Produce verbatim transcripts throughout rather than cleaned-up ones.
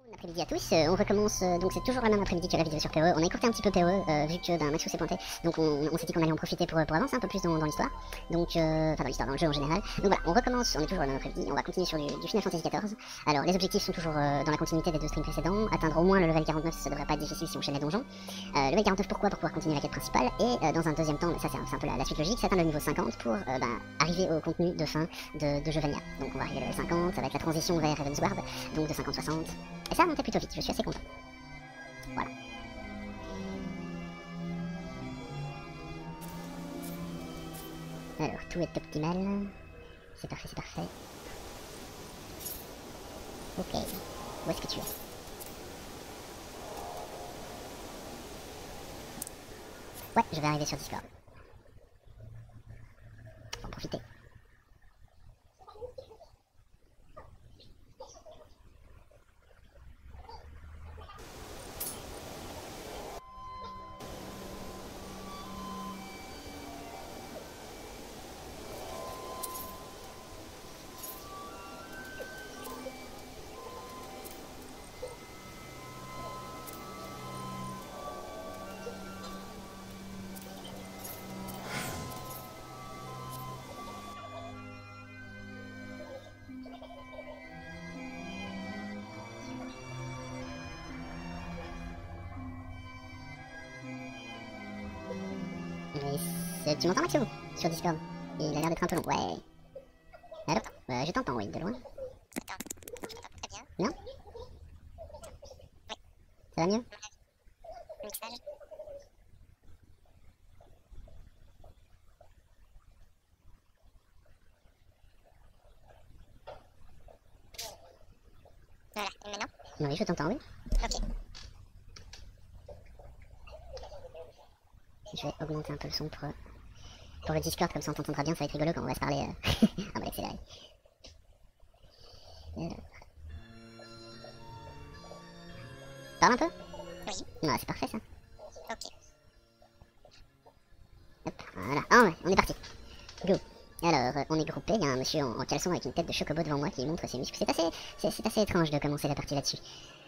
Bon après-midi à tous, euh, on recommence, euh, donc c'est toujours la même après-midi que la vidéo sur P O E, on a écourté un petit peu P O E, euh, vu que d'un Maxou s'est pointé, donc on, on s'est dit qu'on allait en profiter pour, pour avancer un peu plus dans, dans l'histoire, donc, euh, enfin dans l'histoire, dans le jeu en général, donc voilà, on recommence, on est toujours la même après-midi, on va continuer sur du, du Final Fantasy quatorze, alors les objectifs sont toujours euh, dans la continuité des deux streams précédents, atteindre au moins le level quarante-neuf, ça devrait pas être difficile si on chaîne les donjons, euh, level quarante-neuf pourquoi, pour pouvoir continuer la quête principale, et euh, dans un deuxième temps, mais ça c'est un, un peu la, la suite logique, c'est atteindre le niveau cinquante pour euh, bah, arriver au contenu de fin de, de Jevania, donc on va arriver au level cinquante, ça va être la transition vers Ravensward, donc de cinquante soixante, et ça a monté plutôt vite, je suis assez content. Voilà. Alors, tout est optimal. C'est parfait, c'est parfait. Ok. Où est-ce que tu es? Ouais, je vais arriver sur Discord. Faut en profiter. Mais tu m'entends Maxou? Sur Discord. Il a l'air d'être un peu long. Ouais. Allô? euh, Je t'entends, oui, de loin. Attends, non, je t'entends pas bien. Non? Oui. Ça va mieux? Le mixage. Voilà, et maintenant? Oui, je t'entends, oui. Ok. Je vais augmenter un peu le son pour, pour le Discord, comme ça on t'entendra bien, ça va être rigolo quand on va se parler. Euh... on va l'accélérer. Euh... Parle un peu? Oui. Non, c'est parfait ça. Ok. Hop, voilà. Ah ouais, on est parti. Go. Alors, euh, on est groupé, il y a un monsieur en, en caleçon avec une tête de chocobo devant moi qui montre ses muscles. C'est assez, c'est, c'est assez étrange de commencer la partie là-dessus.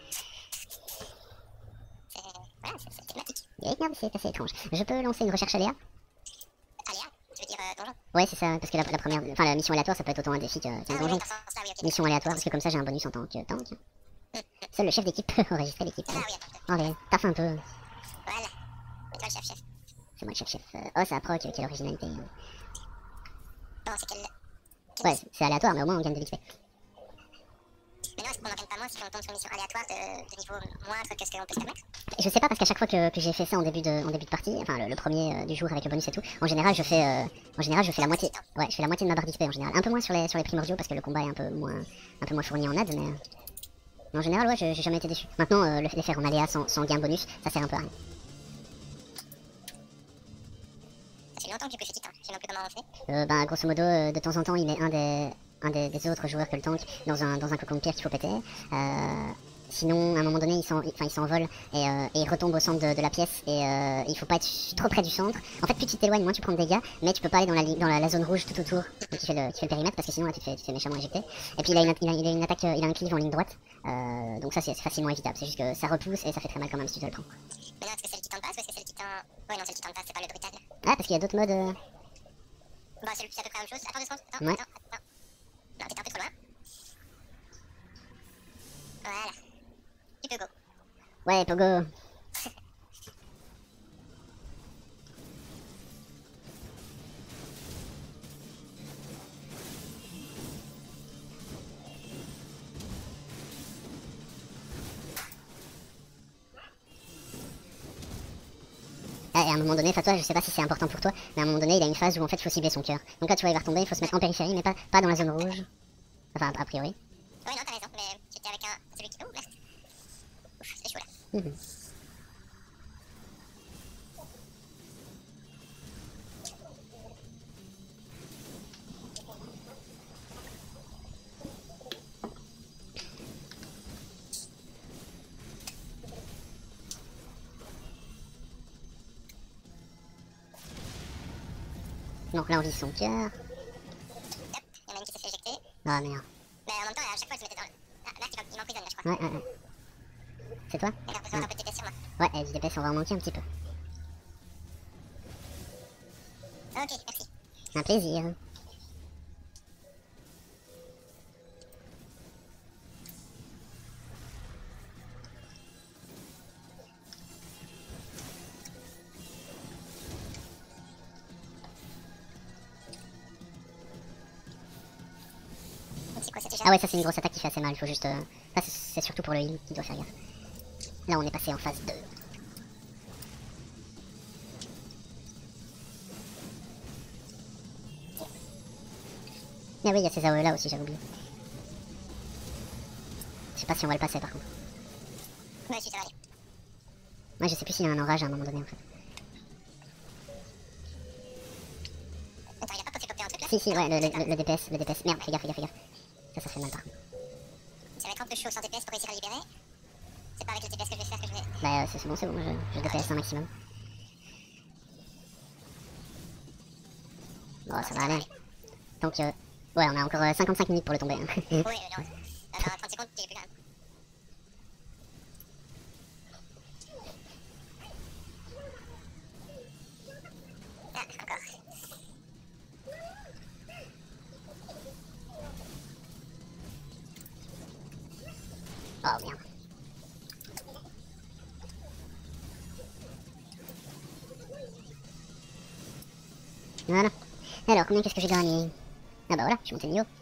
C'est... Voilà, c'est, c'est thématique. Et merde, c'est assez étrange. Je peux lancer une recherche aléa? Aléa, tu veux dire euh, donjon? Ouais, c'est ça, parce que la, la première, enfin la mission aléatoire, ça peut être autant un défi qu'un Ah qu'un oui, donjon. dans ce sens-là, oui, ok. Mission aléatoire, parce que comme ça j'ai un bonus en tant que tank. Seul le chef d'équipe peut enregistrer l'équipe. Ah oui, attends. Allez, taffe un peu. Voilà. Et toi, le chef-chef? C'est moi le chef-chef. Euh, oh, ça proc, quelle originalité. Bon, c'est quel... quel... Ouais, c'est aléatoire, mais au moins on gagne de l'X P. Mais non, est-ce qu'on n'en gagne pas moins si on tombe sur une mission aléatoire de, de niveau moindre que ce qu'on peut se permettre? Je sais pas, parce qu'à chaque fois que, que j'ai fait ça en début de, en début de partie, enfin le, le premier euh, du jour avec le bonus et tout, en général je fais, euh, en général je fais la moitié. Ouais, je fais la moitié de ma barre d'X P en général. Un peu moins sur les, sur les primordiaux parce que le combat est un peu moins, un peu moins fourni en aide, mais, euh, mais en général ouais, j'ai jamais été déçu. Maintenant euh, le, les faire en aléa sans, sans gain bonus, ça sert un peu à rien. Ça fait longtemps que j'ai plus fait titan, je sais non plus comment on fait. Euh, bah grosso modo, euh, de temps en temps il met un des, un des, des autres joueurs que le tank dans un, dans un cocon de pierre qu'il faut péter. Euh, sinon, à un moment donné, il s'en- enfin, il s'envole et, euh, et il retombe au centre de, de la pièce et euh, il faut pas être trop près du centre. En fait, plus tu t'éloignes, moins tu prends de dégâts, mais tu peux pas aller dans la, li- dans la, la zone rouge tout autour qui fait, le, qui fait le périmètre parce que sinon là tu te fais, tu te fais méchamment éjecter. Et puis il a une, il a, il a une attaque, euh, il a un cleave en ligne droite, euh, donc ça c'est c'est facilement évitable. C'est juste que ça repousse et ça fait très mal quand même si tu te le prends. Mais non, est-ce que c'est le titan de base ou est-ce que c'est le titan... Oui, non, c'est le titan de base, c'est pas le brutal. Ah, parce qu'il y a d'autres modes. Euh... Bah, c'est c'est à peu près la même chose. Attends deux secondes. Attends, Ouais. attends, attends. Non, t'es un peu trop loin. Voilà. Tu peux go. Ouais, Pogo. Ah, et à un moment donné, enfin toi, je sais pas si c'est important pour toi, mais à un moment donné, il a une phase où en fait il faut cibler son cœur. Donc là, tu vois, il va retomber, il faut se mettre en périphérie, mais pas, pas dans la zone rouge. Enfin, a priori. Oui, non, t'as raison, mais j'étais avec un... celui qui... Oh, merde. Ouf, c'est chaud là. Mhm. Donc là, on vise son cœur. Hop, il y en a une qui s'est fait éjecter. Ah merde. Mais en même temps, à chaque fois, je me mettais dans le... Ah, là, il m'emprisonne, là, je crois. Ouais, ouais, ouais. C'est toi? Elle a besoin d'un peu de D P S sur moi. Ouais, et du D P S, on va en manquer un petit peu. Ok, merci. Un plaisir. C'est quoi, c'était Ah ouais, ça c'est une grosse attaque qui fait assez mal, il faut juste... Euh... Enfin, c'est surtout pour le heal qui doit faire gaffe. Là on est passé en phase deux. Ah oui, il y a ces A O E là aussi, j'avais oublié. Je sais pas si on va le passer par contre. Ouais, si, ça va aller. Moi je sais plus s'il y a un orage à un moment donné en fait. Attends, il a pas poké un truc là? Si, si, ouais, le, le, le D P S, le D P S. Merde, fais gaffe, fais gaffe, fais gaffe. Ça, ça fait mal par contre. Ça va être un peu chaud sans D P S pour réussir à libérer. C'est pas avec le D P S que je vais faire que je vais. Bah, euh, c'est bon, c'est bon, je, je D P S un maximum. Bon, ça va aller. Donc, euh, ouais, on a encore euh, cinquante-cinq minutes pour le tomber. Hein. Oui, euh, non. Dans trente secondes, tu es plus quand même. Ah, encore. Oh merde. Voilà. Alors, combien qu'est-ce que j'ai gagné? Ah bah voilà, je suis monté de niveau.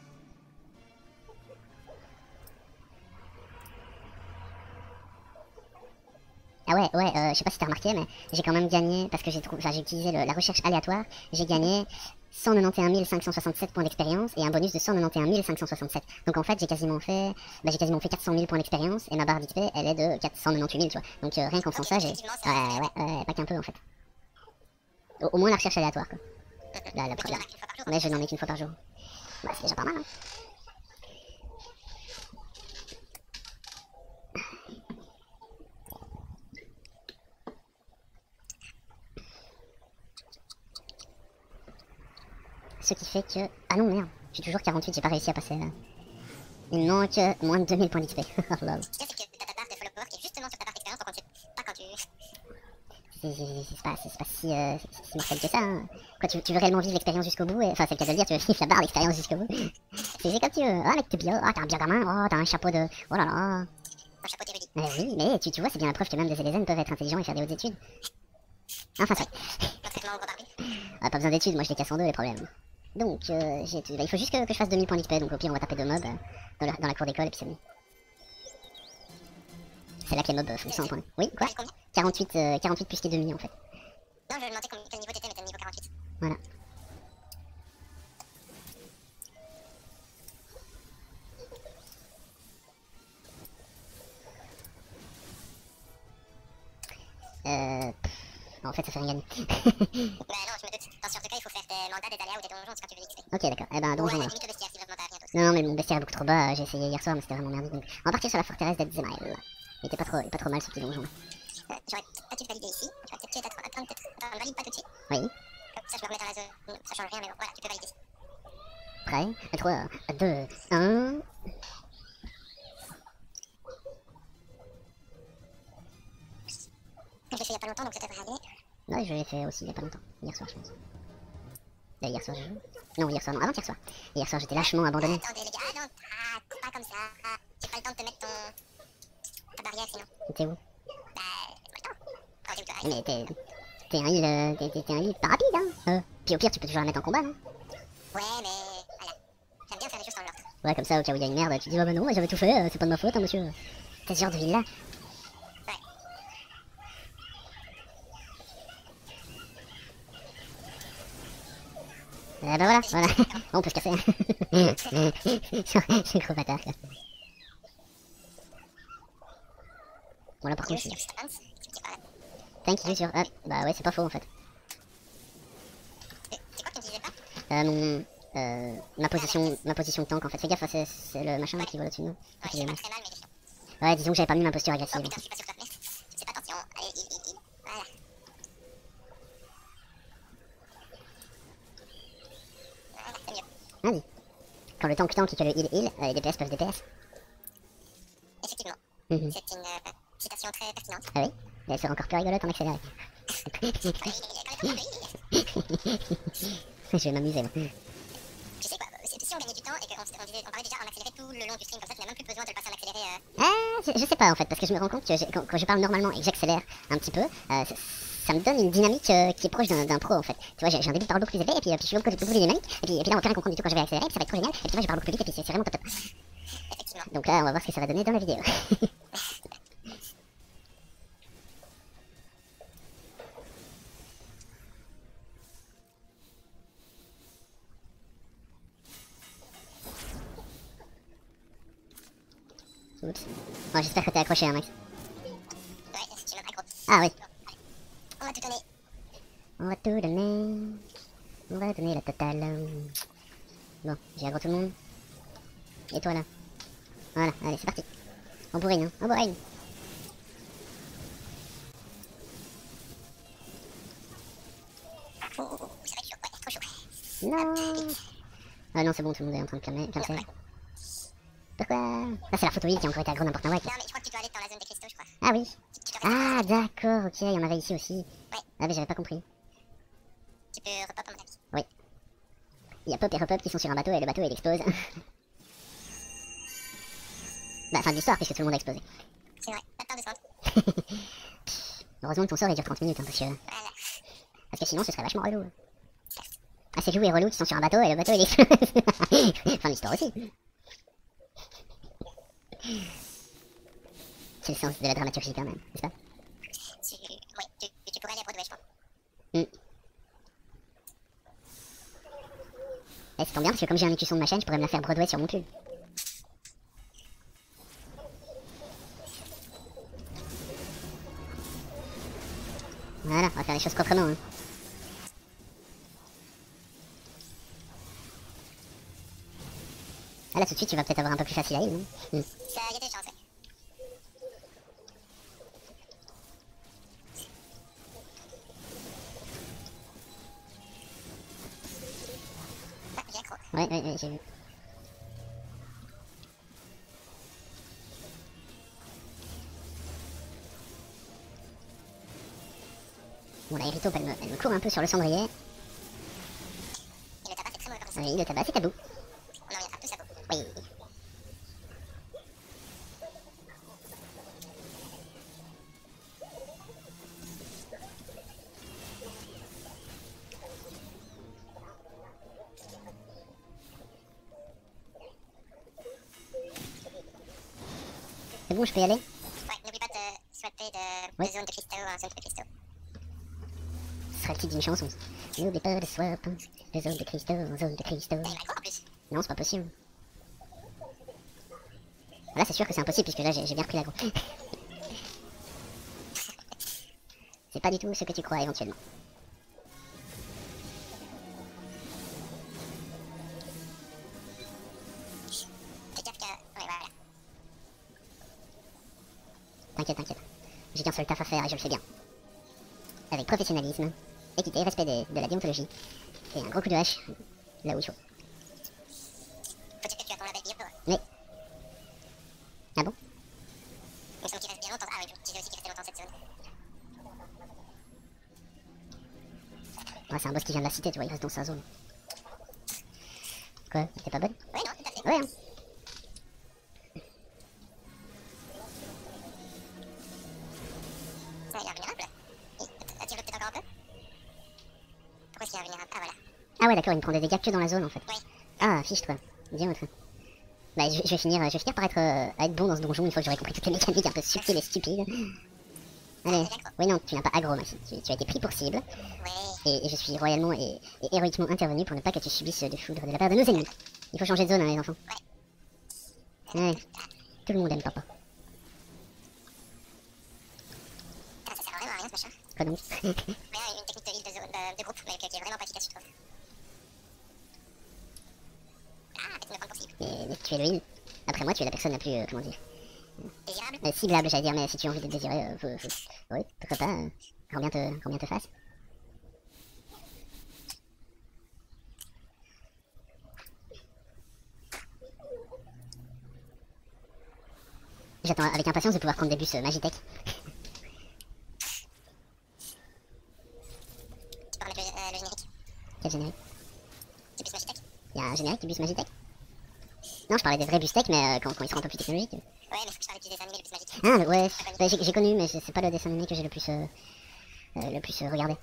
Ah ouais, ouais, euh, je sais pas si t'as remarqué, mais j'ai quand même gagné, parce que j'ai trouvé, enfin, j'ai utilisé le, la recherche aléatoire, j'ai gagné cent quatre-vingt-onze mille cinq cent soixante-sept points d'expérience et un bonus de cent quatre-vingt-onze mille cinq cent soixante-sept. Donc en fait, j'ai quasiment fait, bah, j'ai quasiment fait quatre cent mille points d'expérience et ma barre d'X P, elle est de quatre cent quatre-vingt-dix-huit mille, tu vois. Donc euh, rien qu'en faisant ça, j'ai... Ouais, ouais, ouais, pas qu'un peu en fait. Au, au moins la recherche aléatoire, quoi. La, la première. Mais je n'en ai qu'une fois par jour. Bah, c'est déjà pas mal, hein. Ce qui fait que... Ah non, merde. Je suis toujours quarante-huit, j'ai pas réussi à passer là. Il me manque euh, moins de deux mille points d'X P. Oh lol. Ce qu'il y a, c'est que t'as ta barre de follower qui est justement sur ta barre d'expérience, donc on ne sait pas quand tu. C'est pas, pas si, euh, si mortel que ça. Hein. Quoi, tu, tu veux réellement vivre l'expérience jusqu'au bout et... Enfin, c'est le cas de le dire, tu veux vivre la barre d'expérience jusqu'au bout. C'est comme tu veux. Ah, mec, t'es bien. Ah, t'as un bien gamin. Oh, t'as un chapeau de... Oh là là. Un chapeau d'érudit. Mais oui, mais tu, tu vois, c'est bien la preuve que même des Célézènes peuvent être intelligents et faire des hautes études. Enfin, ça. Un traitement au bombardé. Ah, pas besoin d'études, moi je les casse en deux les problèmes. Donc, euh, j'ai, bah, il faut juste que, que je fasse deux mille points d'X P, donc au pire on va taper deux mobs euh, dans, la, dans la cour d'école et puis c'est bon. C'est là que les mobs euh, font cent points. Oui, quoi? quarante-huit, euh, quarante-huit plus tes demi en fait. Non, je me demandais quel niveau t'étais, mais t'es niveau quarante-huit. Voilà. Euh... Pff, en fait ça fait rien gagner. Bah non, je me doute. Dans ce genre de cas, il faut faire des mandats, des aléas ou des donjons quand tu veux l'X P. Ok, d'accord. Eh ben, donjon Ouais, alors. limite le bestiaire, s'ils veulent monter à rien d'autre. Non, non, mais mon bestiaire est beaucoup trop bas, j'ai essayé hier soir, mais c'était vraiment merdique. Donc, on va partir sur la forteresse d'Edzemael. Il était pas trop, il était pas trop mal ce petit donjon là. Euh, J'aurais peut-être dû valider ici. Tu vas peut-être tuer ta attends, peut-être. Attends, valide pas tout de suite. Oui. Comme ça, je me remets dans la zone. Ça change rien, mais bon, voilà, tu peux valider. Prêt? trois, deux, un... Je l'ai fait il y a pas longtemps, donc ça devrait aller. Ouais, je l'ai fait aussi il y a pas longtemps. Hier soir, je pense. Là, hier soir, je joue. Non, hier soir, non, avant hier soir. Hier soir, j'étais lâchement abandonné. Attendez, les gars, ah non, ah, pas comme ça. Ah, j'ai pas le temps de te mettre ton. Ta barrière sinon. T'es où? Bah, j'ai pas le temps. Quand j'ai eu te Mais t'es... T'es un heal... euh, T'es t'es- t'es un heal pas rapide, hein. Euh. Puis au pire, tu peux toujours la mettre en combat, non? Ouais, mais. Voilà. J'aime bien faire les choses dans l'ordre. Ouais, comme ça, au cas où il y a une merde, tu dis, oh bah non, moi j'avais tout fait, euh, c'est pas de ma faute, hein, monsieur. T'es ce genre de heal là? Ouais. Eh bah voilà, voilà. On peut se casser. Je suis gros bâtard, quoi. Bon là par contre, je suis... Tank il est sur... Ah, bah ouais, c'est pas faux en fait. C'est quoi que tu disais pas? Euh, mon... Euh, ma position, ma position de tank en fait. Fais gaffe, c'est c'est le machin qui vole au-dessus de nous. Ouais, Enfin, j'ai il est pas mort. très mal, mais il est chiant. Ouais, disons que j'avais pas mis ma posture Oh agressive. putain, je suis pas sur toi. Merde. Je fais pas attention. Allez, il, il, il. Voilà. Voilà, c'est mieux. Vas-y. Quand le tank tank et que le heal heal, euh, les D P S peuvent D P S. Effectivement. Mhm. C'est une euh, citation très pertinente. Ah oui? Et elle sera encore plus rigolote en accéléré. Je vais m'amuser là. Tu sais quoi, si si on gagnait du temps et qu'on on disait, on parlait déjà en accéléré tout le long du stream, comme ça tu n'as même plus besoin de le passer en accéléré. Euh... Ah, je, je sais pas en fait, parce que je me rends compte que j'ai- quand, quand je parle normalement et que j'accélère un petit peu, euh, ça, ça me donne une dynamique euh, qui est proche d'un d'un pro en fait. Tu vois, j'ai j'ai un début de parole beaucoup plus élevé, et puis, euh, puis je suis beaucoup plus dynamique, et puis, et puis là on va plus rien comprendre du tout quand je vais accélérer, et puis ça va être trop génial, et puis tu vois, je parle beaucoup plus vite, et puis c'est c'est vraiment top top. Effectivement. Donc là, on va voir ce que ça va donner dans la vidéo. Oups. Bon, j'espère que t'es accroché, hein, Max. Ouais, si tu veux, accro. Ah oui. On va tout donner. On va tout donner. On va donner la totale. Bon, j'ai aggro tout le monde. Et toi là? Voilà, allez, c'est parti. On bourrine, hein, on bourrine. Oh, oh, oh, c'est vrai que chaud, ouais, trop chaud. Non. Ah non, c'est bon, tout le monde est en train de calmer. calmer. Pourquoi? Ah, c'est la photo qui a encore été aggro n'importe où. Non, mais je crois que tu dois aller dans la zone des cristaux, je crois. Ah oui. Tu, tu dois rester Ah d'accord, ok, il y en avait ici aussi. Ouais. Ah mais j'avais pas compris. Tu peux repop à mon avis. Oui. Il y a Pop et Repop qui sont sur un bateau et le bateau il explose. Bah fin de l'histoire puisque tout le monde a explosé. C'est vrai, pas peur de secondes. Heureusement que ton sort il dure trente minutes hein, parce que... Voilà. Parce que sinon ce serait vachement relou. Ah c'est vous et relou qui sont sur un bateau et le bateau il explose. Fin de l'histoire aussi. C'est le sens de la dramaturgie quand même, n'est-ce pas? Tu, oui, tu, tu pourrais aller à Broadway, je pense. Mm. Eh, c'est tant bien parce que comme j'ai un écusson de ma chaîne, je pourrais me la faire Broadway sur mon pull. Voilà, on va faire les choses proprement. Hein. Ah là tout de suite tu vas peut-être avoir un peu plus facile à heal, non? Mm. Ça, y a des chances, ouais. Ah, j'ai accro. Ouais, ouais, ouais, j'ai vu. Bon la Irito elle me, elle me court un peu sur le cendrier. Et le tabac, c'est très mauvais comme ça. Oui, le tabac c'est tabou. On en reviendra tous à bout. Oui. C'est bon, je peux y aller? Ouais, n'oublie pas de swapper de, Oui. de zone de cristaux en zone de cristaux. Ce serait le titre d'une chanson. N'oublie pas de swap, de zone de cristaux en zone de cristaux. T'as une accro en plus. Non, c'est pas possible. Là, c'est sûr que c'est impossible puisque là, j'ai j'ai bien repris l'aggro. C'est pas du tout ce que tu crois éventuellement. Fais gaffe que. Ouais, voilà. T'inquiète, t'inquiète. J'ai qu'un seul taf à faire et je le fais bien. Avec professionnalisme, équité, respect des- de la déontologie. Et un gros coup de hache là où il faut. Faut dire que tu as ton label bio. Mais... Ah bon? Il me semble qu'il reste bien longtemps. Ah oui, je disais aussi qu'il restait longtemps cette zone. Ouais, c'est un boss qui vient de la cité, tu vois, il reste dans sa zone. Quoi? T'es pas bonne? Ouais, non, tout à fait. Ouais, hein. Ouais, il est invulnérable. Il attire peut-être encore un peu. Pourquoi est-ce qu'il est invulnérable? Ah, voilà. Ah ouais, d'accord, il me prend des dégâts que dans la zone en fait. Oui. Ah, fiche-toi. Bien autre. Bah, je, je vais finir, je vais finir par être, euh, à être bon dans ce donjon une fois que j'aurai compris toutes les mécaniques un peu subtiles et stupides. Allez. Oui, non, tu n'as pas aggro, Maxime. Tu, tu as été pris pour cible. Ouais. Et, et je suis royalement et, et héroïquement intervenu pour ne pas que tu subisses de foudre de la part de nos ennemis. Il faut changer de zone, hein, les enfants. Ouais. Tout le monde aime papa. Ah, ça sert vraiment à rien ce machin. Quoi donc? Mais euh, une technique de heal de, zone, de, de groupe, mais qui est vraiment pas efficace, je trouve. Ah, peut-être me prendre pour cible. mais, mais tu es le heal. Après moi, tu es la personne la plus, euh, comment dire, Désirable. euh, ciblable, j'allais dire, mais si tu as envie d'être désiré, euh, faut, faut... oui, pourquoi pas, euh, grand bien te, grand bien te fasse. J'attends avec impatience de pouvoir prendre des bus euh, Magitech. Tu peux remettre le, euh, le générique. Quel générique? Du bus Magitech. Y'a un générique du bus Magitech? Non, je parlais des vrais bus tech, mais euh, quand, quand ils seront un peu plus technologiques. Ouais, mais faut que je parle du dessin animé, le bus Magitech. Ah, mais ouais, bah, j'ai j'ai connu, mais c'est pas le dessin animé que j'ai le plus, euh, euh, le plus euh, regardé.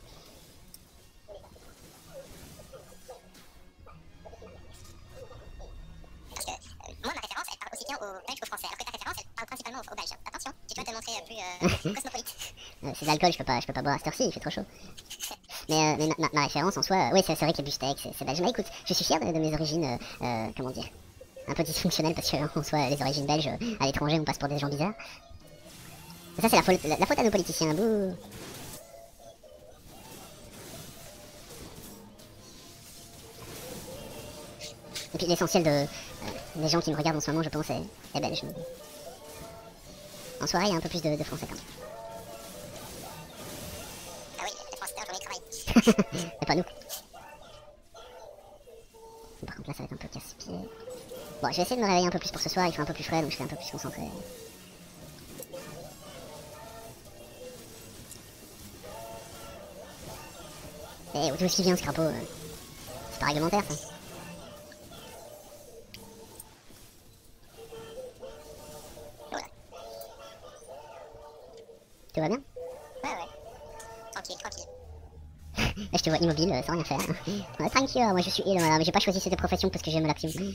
Parce que euh, moi, ma référence, elle parle aussi bien au belge qu'au français, alors que ta référence, elle parle principalement au belge. Attention, tu dois te montrer euh, plus euh, cosmopolite. Euh, c'est de l'alcool, je peux pas, je peux pas boire à cette heure-ci, il fait trop chaud. Mais, euh, mais ma, ma, ma référence en soi, euh, oui, c'est vrai que le bus tech, c'est belge. Mais écoute, je suis fier de, de mes origines, euh, euh, comment dire, un peu dysfonctionnelles, parce qu'en soi, les origines belges, euh, à l'étranger, on passe pour des gens bizarres. Et ça, c'est la faute, la, la faute à nos politiciens, bouh. Et puis l'essentiel de, euh, des gens qui me regardent en ce moment, je pense, est, est belge. En soirée, il y a un peu plus de, de français quand même. Ah oui, le français, c'est un journée de travail. Mais pas nous. Par contre là ça va être un peu casse-pied. Bon, je vais essayer de me réveiller un peu plus pour ce soir, il fait un peu plus frais donc je serai un peu plus concentré. Eh, tout aussi bien ce crapaud. euh, C'est pas réglementaire ça. Voilà. Tout va bien? Ouais, ouais. Tranquille, tranquille. Là je te vois immobile, euh, sans rien faire. Ouais, tranquille, moi je suis ill, voilà, mais j'ai pas choisi cette profession parce que j'aime l'action. Et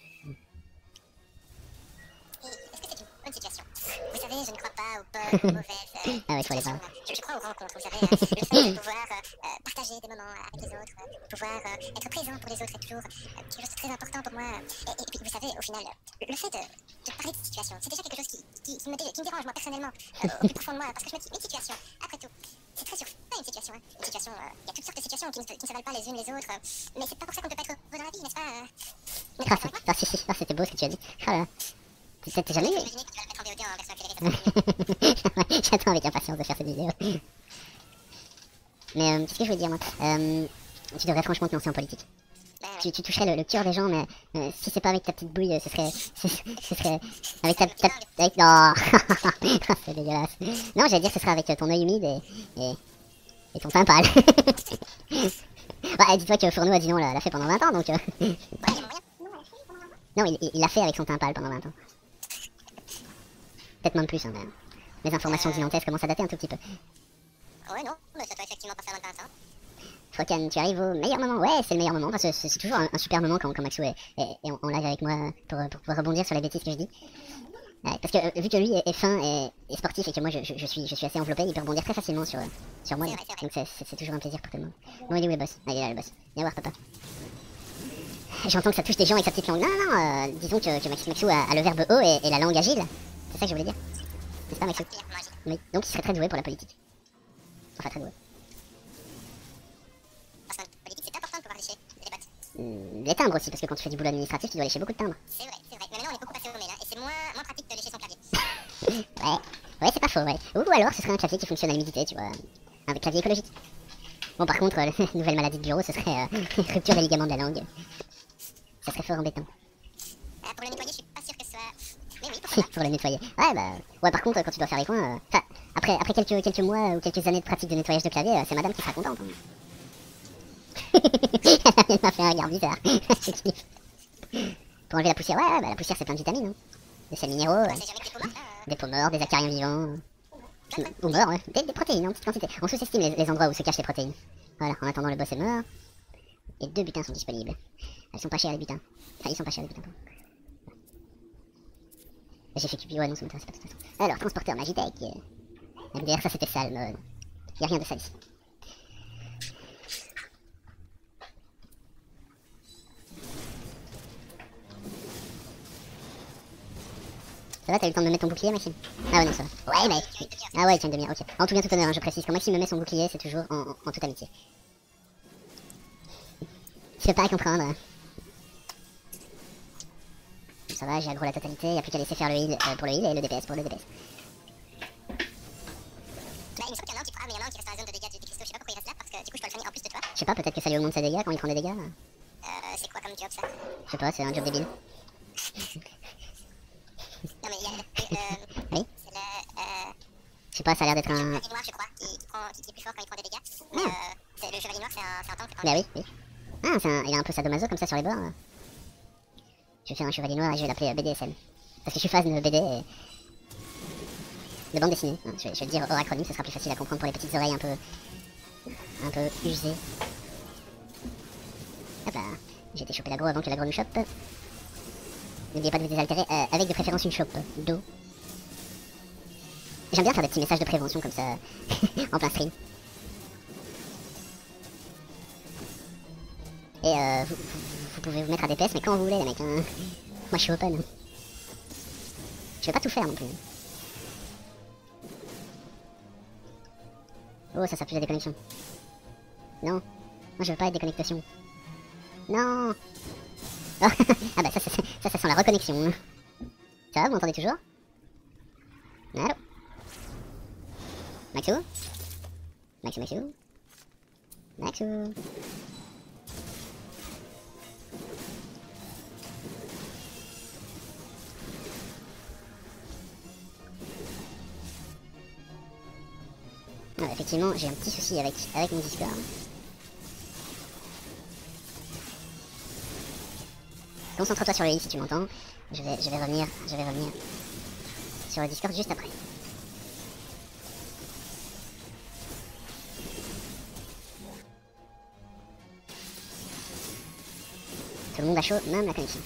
est-ce que c'est une bonne situation? Vous savez, je ne crois pas aux bonnes ou mauvaises euh, Ah ouais, faut les situations. pas. Je, je crois aux rencontres, vous savez, euh, le fait de pouvoir euh, euh, partager des moments avec les autres, euh, pouvoir euh, être présent pour les autres est toujours euh, quelque chose de très important pour moi. Et, et puis, vous savez, au final, euh, le fait de, de parler de cette situation, c'est déjà quelque chose qui, qui, qui, me, dé, qui me dérange, moi, personnellement, euh, au plus profond de moi, parce que je me dis, une situation, après tout, c'est très surprenant une situation. Hein. Une situation, il euh, y a toutes sortes de situations qui ne, qui ne s'avalent pas les unes les autres, euh, mais c'est pas pour ça qu'on peut pas être heureux dans la vie, n'est-ce pas euh... Ah, ah, si, si, ah, c'était beau ce que tu as dit. Ah là là. T'as jamais eu? Imaginez que tu vas le mettre en V O D en version accélérée, ça sera mieux. J'attends avec impatience de faire cette vidéo. Mais euh, qu'est-ce que je voulais dire moi euh, Tu devrais franchement te lancer en politique. Ben, ouais. Tu, tu toucherais le, le cœur des gens, mais euh, si c'est pas avec ta petite bouille, euh, ce serait, ce, ce serait avec ta, ta avec non, c'est dégueulasse. Non, j'allais dire que ce serait avec euh, ton œil humide et et, et ton teint pâle. Ouais, dis-toi que Fourneau a dit non, l'a fait pendant vingt ans, donc. Euh... Ouais, il y a moyen. Non, il il l'a fait avec son teint pâle pendant vingt ans. Peut-être même plus, hein, mais mes informations Euh. dinantesques commencent à dater un tout petit peu. Ouais, non, mais ça doit effectivement pas faire loin de vingt ans. Frocan, tu arrives au meilleur moment. Ouais, c'est le meilleur moment, parce que c'est c'est toujours un, un super moment quand, quand Maxou est, est, est en, en live avec moi pour, pour pouvoir rebondir sur les bêtises que je dis. Ouais, parce que euh, vu que lui est, est fin et, et sportif et que moi je, je, je, suis, je suis assez enveloppé, il peut rebondir très facilement sur, sur moi. C'est là. vrai, c'est vrai. Donc c'est- c'est c'est toujours un plaisir pour tout le monde. Bon, il est où le boss? Ah, il est là le boss. Viens voir papa. J'entends que ça touche des gens avec sa petite langue. Non, non, non, euh, disons que, que Max- Maxou a, a le verbe haut et, et la langue agile. C'est ça que je voulais dire. C'est ça Maxou? Particulièrement agile. Oui. Donc il serait très doué pour la politique. Enfin très doué. Parce qu'en politique, c'est important de pouvoir lécher les bottes. Hum, les timbres aussi, parce que quand tu fais du boulot administratif, tu dois lécher beaucoup de timbres. C'est vrai, c'est vrai. Mais maintenant, on est beaucoup passé au mail, hein, et c'est moins, moins pratique de lécher son clavier. Ouais, ouais, c'est pas faux, ouais. Ou alors, ce serait un clavier qui fonctionne à l'humidité, tu vois. Un clavier écologique. Bon, par contre, euh, la nouvelle maladie de bureau, ce serait euh, rupture des ligaments de la langue. Ça serait fort embêtant. Euh, pour le nettoyer, je suis pas sûr que ce soit. Mais oui, pourquoi pas. Pour le nettoyer. Ouais, bah. Ouais, par contre, quand tu dois faire les coins. euh, Enfin, après, après quelques, quelques mois ou quelques années de pratique de nettoyage de clavier, euh, c'est madame qui sera contente. Hein. Elle m'a fait un regard bizarre. Pour enlever la poussière, ouais, ouais, bah, la poussière c'est plein de vitamines. Hein. Des sels minéraux, euh, Ouais, c'est jamais que des peaux mortes, hein. des peaux mortes, des acariens vivants. Ou, ou morts, ouais. Des, des protéines en petite quantité. On sous-estime les, les endroits où se cachent les protéines. Voilà, en attendant, le boss est mort. Et deux butins sont disponibles. Elles sont pas chères les butins. Enfin, ils sont pas chers les butins. pardon. J'ai fait cupi, ouais, non, ça m'intéresse pas de toute façon. Alors, transporteur Magitech. Euh... M D R, ça c'était sale, mais. Y'a rien de sale ici. Ça va, t'as eu le temps de me mettre ton bouclier, Maxime? Ah ouais, non, ça va. Ouais, mais. Ah ouais, il tient une demi-heure, ok. En tout bien, tout honneur, hein, je précise. Quand Maxime me met son bouclier, c'est toujours en, en, en toute amitié. Je peux pas comprendre. Hein. Ça va, j'ai aggro la totalité, y a plus qu'à laisser faire le heal euh, pour le heal et le D P S pour le D P S. Bah, il me semble qu'il y en a un qui. Ah, mais il y en a un qui reste dans la zone de dégâts du cristaux. Je sais pas pourquoi il reste là, parce que du coup, je peux le soigner en plus de toi. Je sais pas, peut-être que ça lui augmente ses dégâts quand il prend des dégâts. Euh, c'est quoi comme job ça? Je sais pas, c'est un job débile. Non, mais il y a. Euh, Je sais pas, ça a l'air d'être un... Chevalier noir, je crois, qui, qui, prend, qui, qui est plus fort quand il prend des dégâts. Mais Ah. euh, c'est- le chevalier noir, c'est un, c'est un tank. c'est pas un Bah oui, tank. oui. Ah, c'est un... il a un peu sadomaso comme ça sur les bords. Je vais faire un chevalier noir et je vais l'appeler euh, B D S M. Parce que je suis fan de B D et... de bande dessinée. Hein, je, vais, je vais le dire hors acronyme, ce sera plus facile à comprendre pour les petites oreilles un peu... un peu usées. Hop là. J'ai été choper l'agro avant que l'agro nous chope. N'oubliez pas de vous désaltérer euh, avec de préférence une chope d'eau. J'aime bien faire des petits messages de prévention comme ça en plein stream. Et euh, vous, vous, vous pouvez vous mettre à D P S mais quand vous voulez les mecs. Hein. Moi je suis open. Je vais pas tout faire non plus. Oh ça ça pue la déconnexion. Non. Moi je veux pas être déconnexion. Non. Oh, ah bah ça, ça, ça, ça sent la reconnexion. Ça va, vous m'entendez toujours? Allô? Maxou? Maxou, Maxou? Maxou? Ah, effectivement, j'ai un petit souci avec, avec mon Discord. Concentre-toi sur le i si tu m'entends. Je vais, je vais revenir, je vais revenir sur le Discord juste après. Tout le monde a chaud, même la connexion.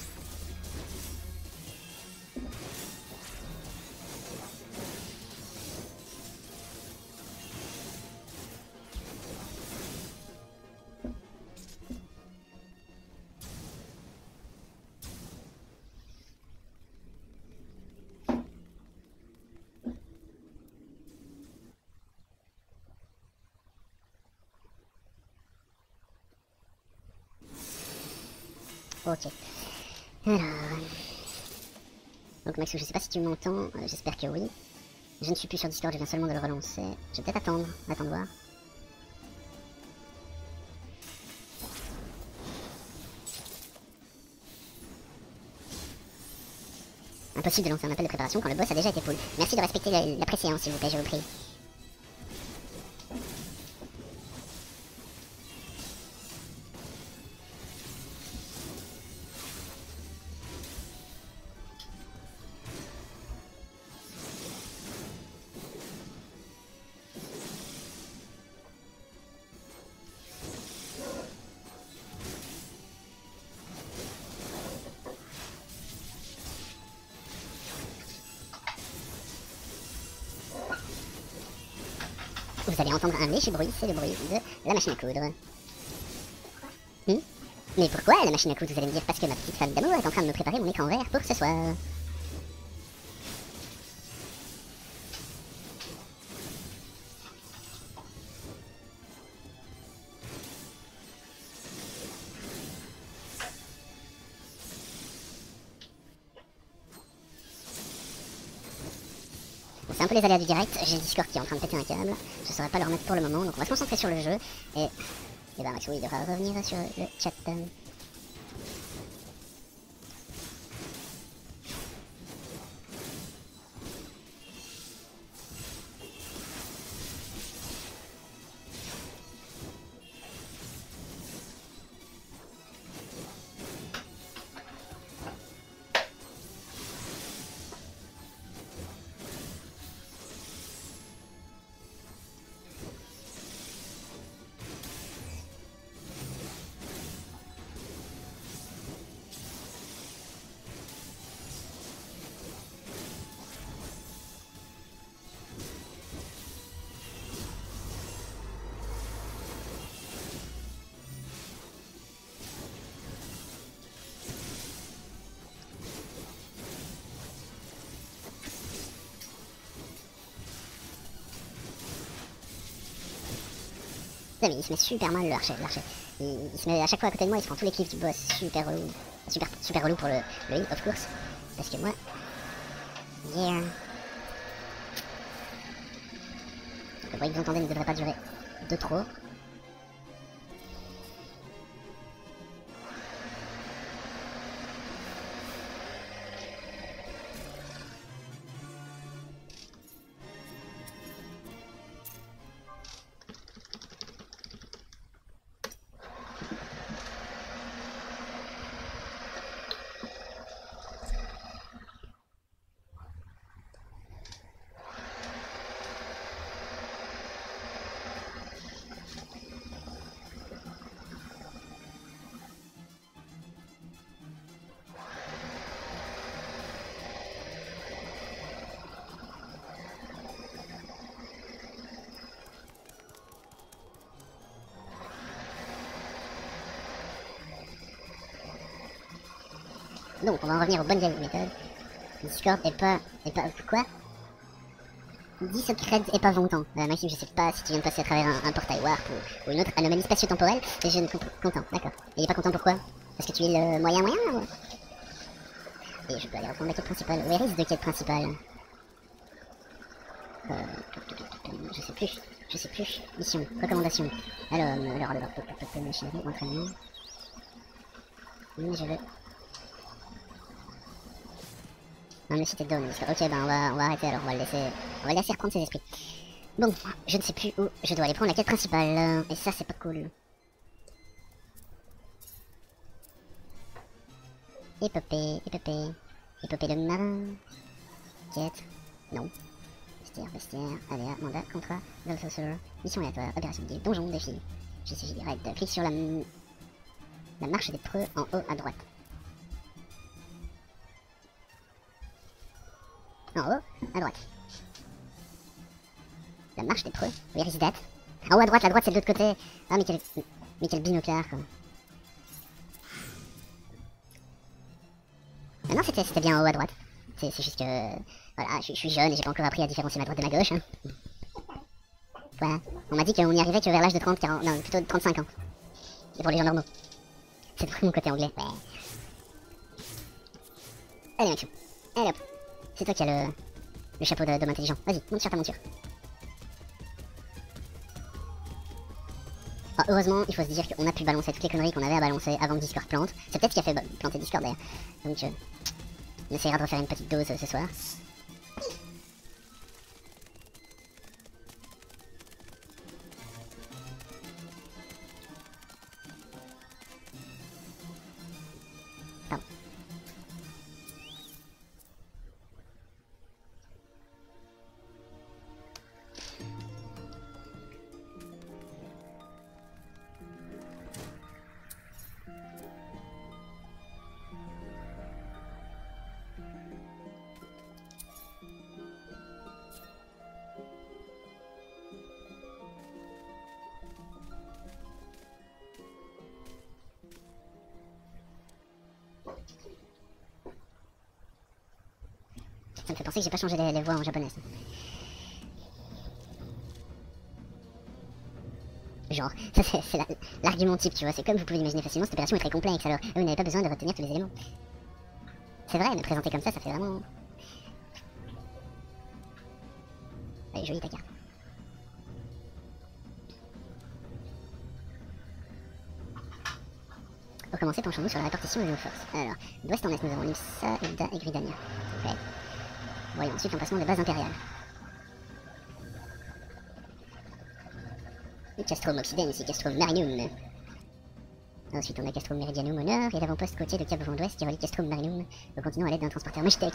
Ok. Alors... Donc Maxou, je sais pas si tu m'entends, euh, j'espère que oui. Je ne suis plus sur Discord, je viens seulement de le relancer. Je vais peut-être attendre, attendre voir. Impossible de lancer un appel de préparation quand le boss a déjà été pull. Merci de respecter la, la préséance s'il vous plaît, je vous prie. Vous allez entendre un léger bruit, c'est le bruit de la machine à coudre. Hmm? Mais pourquoi la machine à coudre, vous allez me dire? Parce que ma petite femme d'amour est en train de me préparer mon écran vert pour ce soir. C'est un peu les aléas du direct, j'ai le Discord qui est en train de péter un câble, je saurais pas le remettre pour le moment, donc on va se concentrer sur le jeu, et... Et bah Maxou il devra revenir sur le chat. Putain, mais il se met super mal l'archer, l'archer. Il, il se met à chaque fois à côté de moi, il se prend tous les clips du boss, super relou. Super, super relou pour le, le hit, of course. Parce que moi... Yeah. Le bruit que vous entendez ne devrait pas durer de trop. Donc on va en revenir aux bonnes vieilles méthodes. Discord et pas... et pas... quoi? dix subcreds et pas vingt ans. Euh, Maxime, je sais pas si tu viens de passer à travers un, un portail warp ou, ou une autre anomalie spatio-temporelle. Et je ne suis content, d'accord. Et il est pas content pourquoi? Parce que tu es le moyen moyen ou... Et je peux aller reprendre la quête principale. Where is the quête principale? Euh... Je sais plus. Je sais plus. Mission. Recommandation. Alors, alors, alors, alors, machinerie, entraînement. Mais je veux... Non, mais c'était down. Ok, ben on va, on va arrêter alors. On va le laisser, on va le laisser reprendre ses esprits. Bon, je ne sais plus où. Je dois aller prendre la quête principale. Et ça, c'est pas cool. Épopée, épopée. Épopée de marin. Quête. Non. Vestiaire, vestiaire. Aléa, mandat, contrat. Gold Saucer. Mission aléatoire. Opération guide. Donjon, défi. J C J. Raid. Clique sur la, la marche des preux en haut à droite. En haut, à droite. La marche des preux. Where is that? En haut à droite, la droite c'est de l'autre côté. Ah mais quel, mais quel binoclard quoi. Ah non c'était bien en haut à droite. C'est juste que... Voilà, je, je suis jeune et j'ai pas encore appris à différencier ma droite de ma gauche. Hein. Voilà. On m'a dit qu'on y arrivait que vers l'âge de trente, quarante... Non, plutôt de trente-cinq ans. C'est pour les gens normaux. C'est pour mon côté anglais. Ouais. Allez Maxime. Allez hop. C'est toi qui as le, le chapeau d'homme intelligent. Vas-y, monte sur ta monture. Oh, heureusement, il faut se dire qu'on a pu balancer toutes les conneries qu'on avait à balancer avant que Discord plante. C'est peut-être ce qui a fait planter Discord d'ailleurs. Donc, euh, on essaiera de refaire une petite dose euh, ce soir. Pardon. Ça me fait penser que j'ai pas changé les, les voix en japonais. Genre, ça c'est l'argument la, type, tu vois, c'est comme vous pouvez l'imaginer facilement, cette opération est très complexe, alors vous n'avez pas besoin de retenir tous les éléments. C'est vrai, mais présenté comme ça, ça fait vraiment... Elle est jolie ta carte. Pour commencer, penchons-nous sur la répartition de nos forces. Alors, d'ouest en est, nous avons Limsa, Elda et Gridania. Ok. Voyons ensuite l'emplacement des bases impériales. Castrum Occidensi, Castrum Marinum. Ensuite on a Castrum Meridianum au nord et l'avant-poste côtier de Cap Vent d'Ouest qui relie Castrum Marinum au continent à l'aide d'un transporteur Magitech.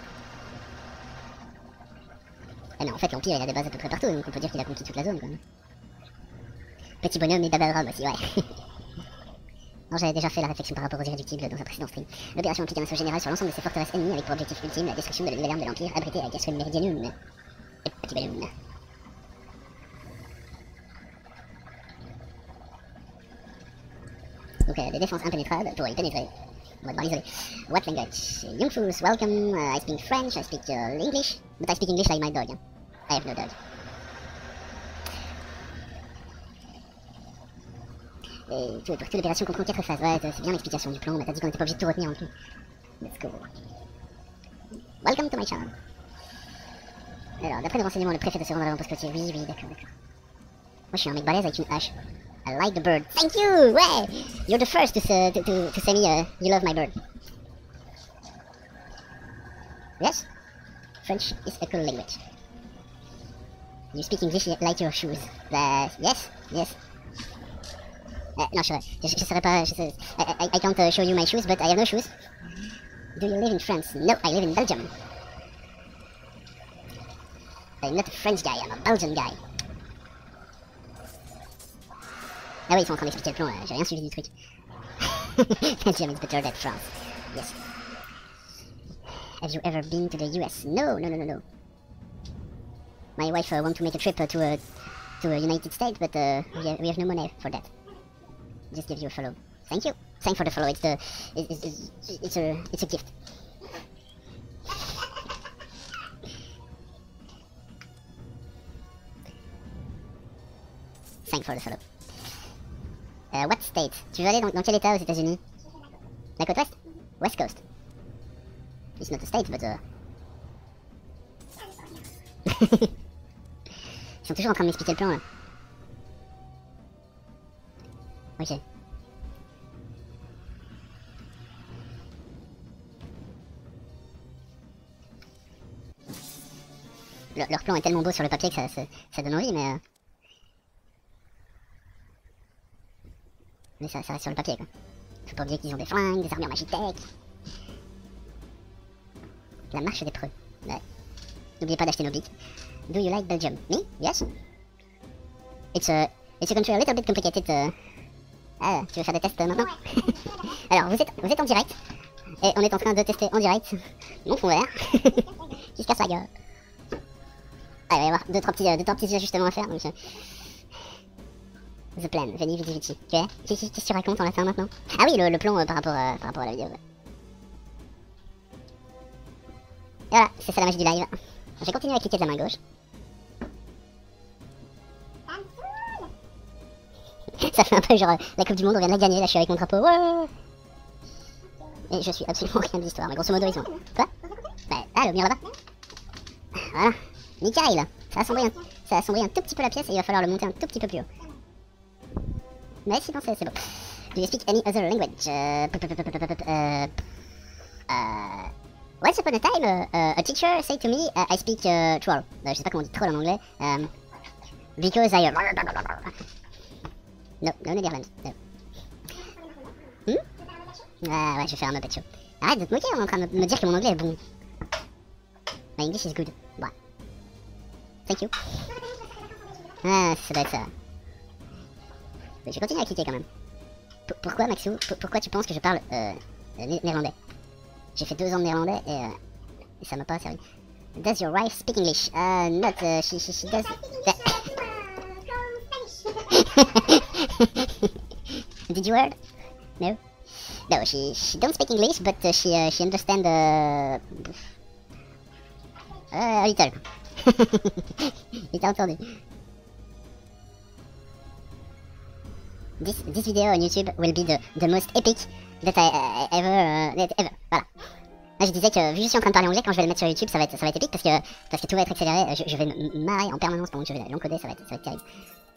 Ah mais en fait l'Empire il a des bases à peu près partout, donc on peut dire qu'il a conquis toute la zone quoi. Petit bonhomme et Babadrom aussi, ouais. Non, j'avais déjà fait la réflexion par rapport aux irréductibles dans un précédent stream. L'opération implique un assaut général sur l'ensemble de ces forteresses ennemies avec pour objectif ultime la destruction de la nouvelle arme de l'Empire abritée à Castrum Meridianum et Petit bonhomme. Donc euh, des défenses impénétrables pour y pénétrer. On va devoir l'isoler. What language? Young fools, welcome. Uh, I speak French, I speak uh, English, but I speak English like my dog. Hein. I have no dog. Et tout, pour toute l'opération comprend quatre phases. Ouais, c'est bien l'explication du plan, mais t'as dit qu'on était pas obligé de tout retenir en plus. Let's go. Welcome to my channel. Alors, d'après nos renseignements, le préfet de se rendre à l'avant-poste côtier. Oui, oui, d'accord, d'accord. Moi, je suis un mec balèze avec une hache. I like the bird. Thank you! Ouais! You're the first to, say, to, to, to say me uh, you love my bird. Yes? French is a cool language. You speak English like your shoes. Uh, yes? Yes. Uh, non, je, je, je saurais pas... Je sais, I, I, I can't uh, show you my shoes, but I have no shoes. Do you live in France? No, I live in Belgium. I'm not a French guy, I'm a Belgian guy. Ah oui, ils sont en train d'expliquer le plan, euh, j'ai rien suivi du truc. Belgium is better than France. Yes. Have you ever been to the U S? No, no, no, no, no. My wife uh, wants to make a trip uh, to uh, to the United States, but uh, we, have, we have no money for that. Just give you a follow. Thank you. Thanks for the follow. It's the it's, it's, it's a it's a gift. Thanks for the follow. Uh, what state? Tu veux aller dans, dans quel état aux États-Unis? La côte ouest? West Coast. It's not a state, but uh... Ils sont toujours en train de m'expliquer le plan là. Ok. Le, leur plan est tellement beau sur le papier que ça, ça, ça donne envie, mais... Euh... Mais ça, ça reste sur le papier, quoi. Faut pas oublier qu'ils ont des flingues, des armures magitech. La marche des preux. Ouais. N'oubliez pas d'acheter nos bics. Do you like Belgium? Me? Yes? It's a, it's a country a little bit complicated. Uh... Ah, tu veux faire des tests euh, maintenant? Alors, vous êtes, vous êtes en direct. Et on est en train de tester en direct mon fond vert. Qui se casse la gueule. Ah, il va y avoir deux trois petits, euh, deux, trois petits ajustements à faire. Donc, euh... The plan, Veni Vidi Vici. Ok. Qu'est-ce que tu racontes en latin maintenant? Ah oui, le, le plan euh, par, rapport, euh, par rapport à la vidéo. Ouais. Et voilà, c'est ça la magie du live. Je vais continuer à cliquer de la main gauche. Ça fait un peu genre euh, la Coupe du Monde, on vient de la gagner, là je suis avec mon drapeau. Ouais. Et je suis absolument rien de l'histoire, mais grosso modo ils sont... Quoi? Bah, ah, le mur là-bas. Voilà. Nickel. Ça a sombré un... ça a sombré un tout petit peu la pièce et il va falloir le monter un tout petit peu plus haut. Mais sinon c'est bon. Do you speak any other language? Uh, uh, uh, once upon a time, uh, a teacher said to me, uh, I speak uh, troll. Uh, je sais pas comment on dit troll en anglais. Um, because I... No, no Netherlands. No. Hmm? Ah ouais, je vais faire un Muppet Show. Arrête de te moquer, on est en train de me dire que mon anglais est bon. My English is good. Ouais. Thank you. Ah, ça doit être ça. Mais je vais continuer à cliquer quand même. P pourquoi, Maxou? P Pourquoi tu penses que je parle euh, néerlandais? J'ai fait deux ans de néerlandais et, euh, et ça m'a pas servi. Does your wife speak English? Uh, not, uh, she, she, she does... Did you heard? No? No, she, she don't speak English, but uh, she, uh, she understand, uh... Uh, a little. Il t'a entendu. This, this video on YouTube will be the, the most epic that I uh, ever, uh, ever, voilà. Là je disais que vu que je suis en train de parler anglais, quand je vais le mettre sur YouTube, ça va être, ça va être épique parce que, parce que tout va être accéléré, je, je vais me marrer en permanence pendant que je vais l'encoder, ça va être, ça va être terrible.